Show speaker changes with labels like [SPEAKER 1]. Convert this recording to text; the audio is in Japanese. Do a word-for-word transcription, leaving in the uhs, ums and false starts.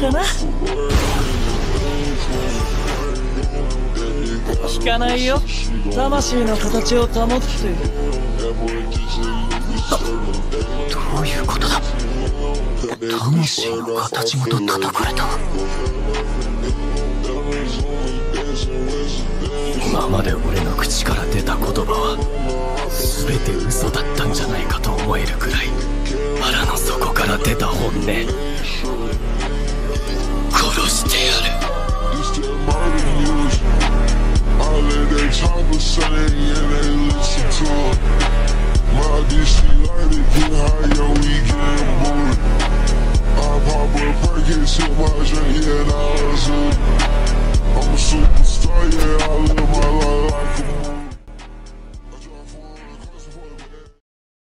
[SPEAKER 1] だな。聞かないよ。魂の形を保って。
[SPEAKER 2] どういうことだ。魂の形ごと叩かれた。今まで俺の口から出た言葉は全て嘘だったんじゃないかと思えるくらい腹の底から出た本音。殺してやる。
[SPEAKER 3] All of that talk was saying, yeah, they listen to it. My D C